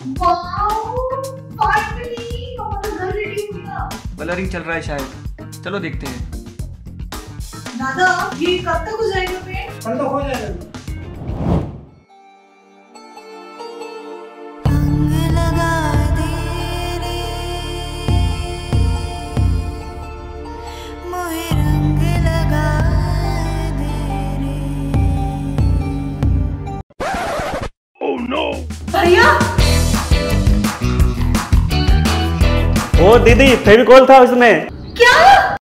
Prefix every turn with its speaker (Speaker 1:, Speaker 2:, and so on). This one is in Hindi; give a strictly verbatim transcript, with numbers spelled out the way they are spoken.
Speaker 1: फाइनली हमारा घर रेडी हो गया।
Speaker 2: कलरिंग चल रहा है शायद, चलो देखते हैं।
Speaker 1: दादा ये कब तक हो जाएगा पेंट?
Speaker 3: कल तो हो जाएगा।
Speaker 1: भैया
Speaker 4: ओ दीदी फेविकोल था उसमें।
Speaker 1: क्या?